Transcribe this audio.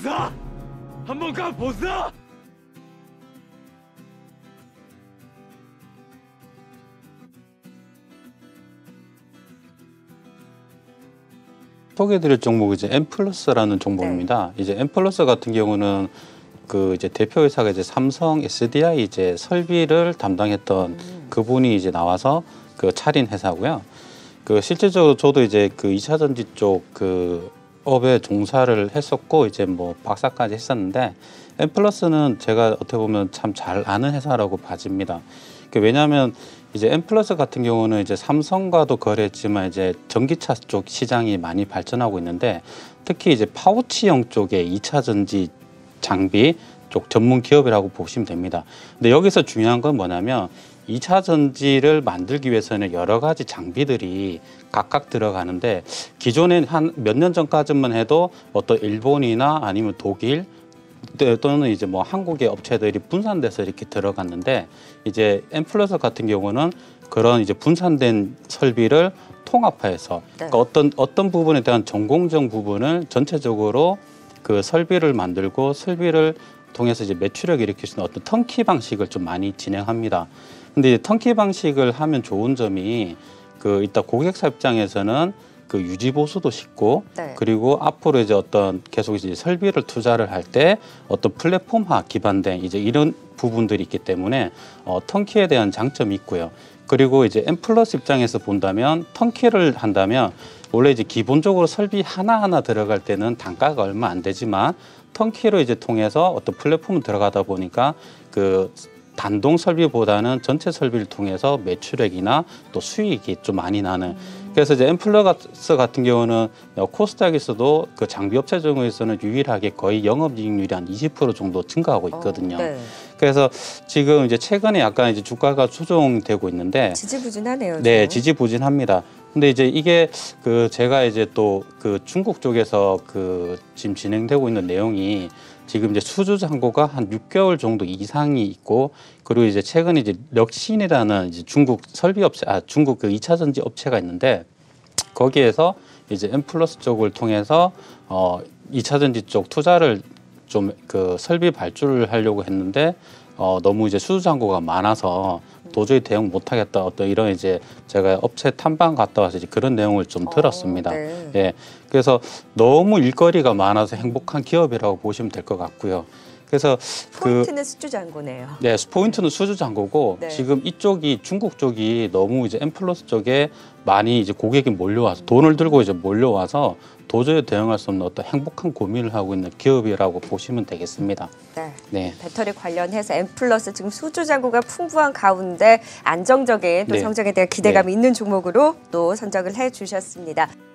가보자! 한번 가보자! 소개해드릴 종목이 이제 M+라는 종목입니다. 이제 M+ 같은 경우는 그 이제 대표 회사가 이제 삼성 SDI 이제 설비를 담당했던 그분이 이제 나와서 그 차린 회사고요. 그 실질적으로 저도 이제 그 2차 전지 쪽 그 업에 종사를 했었고 이제 뭐 박사까지 했었는데 M+는 제가 어떻게 보면 참 잘 아는 회사라고 봐집니다. 왜냐하면 이제 M+ 같은 경우는 이제 삼성과도 거래했지만 이제 전기차 쪽 시장이 많이 발전하고 있는데 특히 이제 파우치형 쪽의 2차 전지 장비 쪽 전문 기업이라고 보시면 됩니다. 근데 여기서 중요한 건 뭐냐면 2차 전지를 만들기 위해서는 여러 가지 장비들이 각각 들어가는데 기존에 한 몇 년 전까지만 해도 어떤 일본이나 아니면 독일 또는 이제 뭐 한국의 업체들이 분산돼서 이렇게 들어갔는데 이제 M+ 같은 경우는 그런 이제 분산된 설비를 통합해서 그러니까 어떤 부분에 대한 전공정 부분을 전체적으로 그 설비를 만들고 설비를 통해서 이제 매출액을 일으킬 수 있는 어떤 턴키 방식을 좀 많이 진행합니다. 근데 이제 턴키 방식을 하면 좋은 점이 그 일단 고객사 입장에서는 그 유지 보수도 쉽고 그리고 앞으로 이제 어떤 계속 이제 설비를 투자를 할 때 어떤 플랫폼화 기반된 이제 이런 부분들이 있기 때문에 턴키에 대한 장점이 있고요. 그리고 이제 M+ 입장에서 본다면 턴키를 한다면 원래 이제 기본적으로 설비 하나하나 들어갈 때는 단가가 얼마 안 되지만 턴키로 이제 통해서 어떤 플랫폼을 들어가다 보니까 그 단동 설비보다는 전체 설비를 통해서 매출액이나 또 수익이 좀 많이 나는. 그래서 이제 M+ 같은 경우는 코스닥에서도 그 장비 업체 중에서는 유일하게 거의 영업이익률이 한 20% 정도 증가하고 있거든요. 그래서 지금 이제 최근에 약간 이제 주가가 조정되고 있는데 지지부진하네요. 네, 지지부진합니다. 근데 이제 이게 그 제가 이제 또 그 중국 쪽에서 그 지금 진행되고 있는 내용이 지금 이제 수주 잔고가 한 6개월 정도 이상이 있고 그리고 이제 최근에 이제 력신이라는 이제 중국 설비 업체 중국 그 2차 전지 업체가 있는데 거기에서 이제 M+ 쪽을 통해서 2차 전지 쪽 투자를 좀 그 설비 발주를 하려고 했는데 너무 이제 수주 잔고가 많아서 도저히 대응 못하겠다 어떤 이런 이제 제가 업체 탐방 갔다 와서 이제 그런 내용을 좀 들었습니다. 예, 그래서 너무 일거리가 많아서 행복한 기업이라고 보시면 될 것 같고요. 그래서 포인트는 수주 잔고네요. 네, 포인트는 수주 잔고고 지금 이쪽이 중국 쪽이 너무 이제 M+ 쪽에 많이 이제 고객이 몰려와서 돈을 들고 이제 몰려와서 도저히 대응할 수 없는 어떤 행복한 고민을 하고 있는 기업이라고 보시면 되겠습니다. 네. 배터리 관련해서 M+ 지금 수주 잔고가 풍부한 가운데 안정적인 또 성장에 대한 기대감이 있는 종목으로 또 선정을 해주셨습니다.